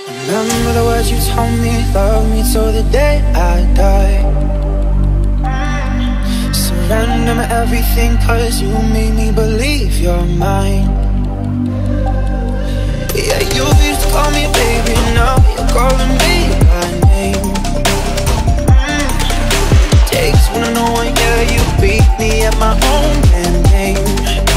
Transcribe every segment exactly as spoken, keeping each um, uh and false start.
Remember the words you told me, love me till the day I die. Surrender my everything, cause you made me believe you're mine. Yeah, you used to call me baby, now you're calling me by name. Takes one to know one, yeah, you beat me at my own damn game.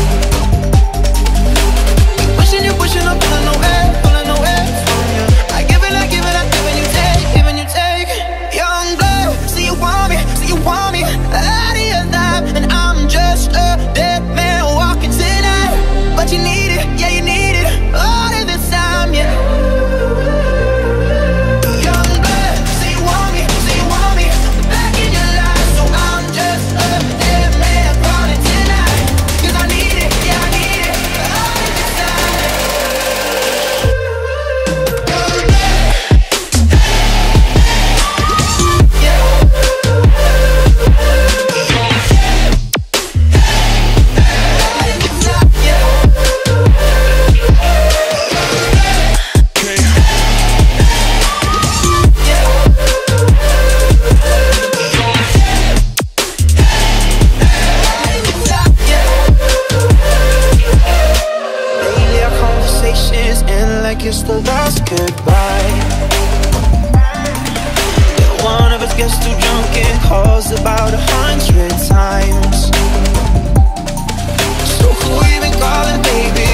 You pushing, you pushing, I'm pulling away, pulling away from you. I give it, I give it, I give it, you take, giving you take. Young blood, see you want me, see you want me out of your life, and I'm just a dead man walking tonight. But you need it, yeah, you need it all of this time, yeah. Young blood, see you want me, see you want me back in your life, so I'm just a dead man crawling tonight. Cause I need it, yeah, I need it all of this time. Lately our conversations end like it's the last goodbye. Yeah, one of us gets too drunk and calls about a hundred times. So who you been calling, baby?